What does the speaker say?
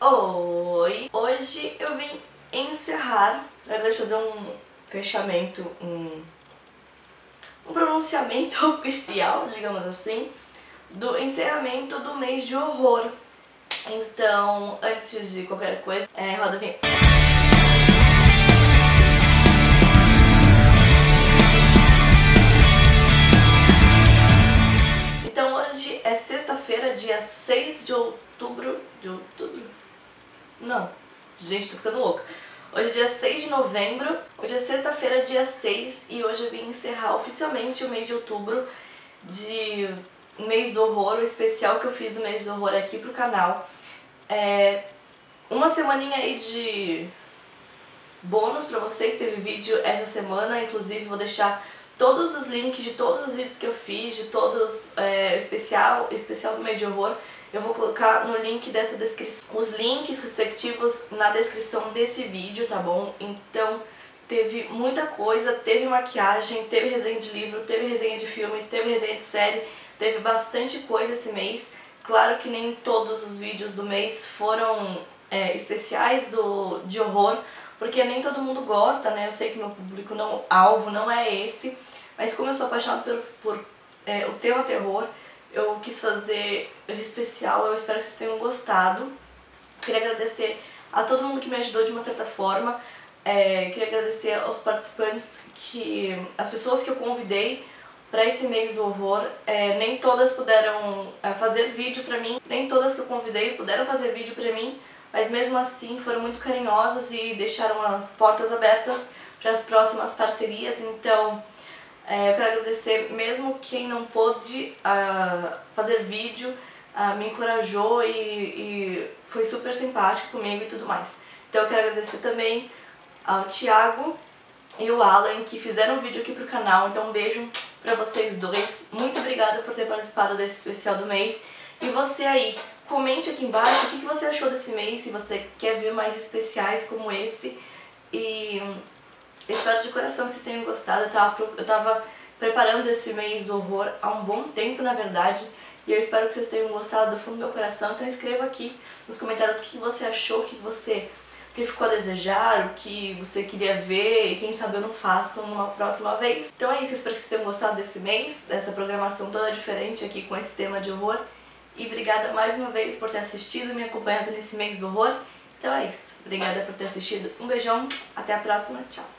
Oi! Hoje eu vim encerrar, na verdade fazer um fechamento, um pronunciamento oficial, digamos assim, do encerramento do mês de horror. Então, antes de qualquer coisa, roda a vinheta. Então hoje é sexta-feira, dia 6 de outubro... Não, gente, tô ficando louca. Hoje é dia 6 de novembro, hoje é sexta-feira, dia 6, e hoje eu vim encerrar oficialmente o mês de outubro de mês do horror, o especial que eu fiz do mês do horror aqui pro canal. Uma semaninha aí de bônus pra você que teve vídeo essa semana, inclusive vou deixar todos os links de todos os vídeos que eu fiz, de todos especial do mês de horror, eu vou colocar no link dessa descrição, os links respectivos na descrição desse vídeo, tá bom? Então teve muita coisa, teve maquiagem, teve resenha de livro, teve resenha de filme, teve resenha de série, teve bastante coisa esse mês. Claro que nem todos os vídeos do mês foram especiais de horror, porque nem todo mundo gosta, né? Eu sei que meu público alvo não é esse, mas como eu sou apaixonada por o tema terror, eu quis fazer especial, eu espero que vocês tenham gostado. Queria agradecer a todo mundo que me ajudou de uma certa forma, queria agradecer aos participantes, as pessoas que eu convidei para esse mês do horror. Nem todas puderam fazer vídeo pra mim, nem todas que eu convidei puderam fazer vídeo pra mim, mas mesmo assim foram muito carinhosas e deixaram as portas abertas para as próximas parcerias. Então eu quero agradecer mesmo quem não pôde fazer vídeo, me encorajou e foi super simpático comigo e tudo mais. Então eu quero agradecer também ao Thiago e o Alan, que fizeram vídeo aqui pro canal. Então um beijo pra vocês dois, muito obrigada por ter participado desse especial do mês. E você aí, comente aqui embaixo o que você achou desse mês, se você quer ver mais especiais como esse. E eu espero de coração que vocês tenham gostado. Eu tava preparando esse mês do horror há um bom tempo, na verdade, e eu espero que vocês tenham gostado do fundo do meu coração. Então escreva aqui nos comentários o que você achou, o que ficou a desejar, o que você queria ver, e quem sabe eu não faço numa próxima vez. Então é isso, eu espero que vocês tenham gostado desse mês, dessa programação toda diferente aqui com esse tema de horror. E obrigada mais uma vez por ter assistido e me acompanhado nesse mês do horror. Então é isso, obrigada por ter assistido, um beijão, até a próxima, tchau!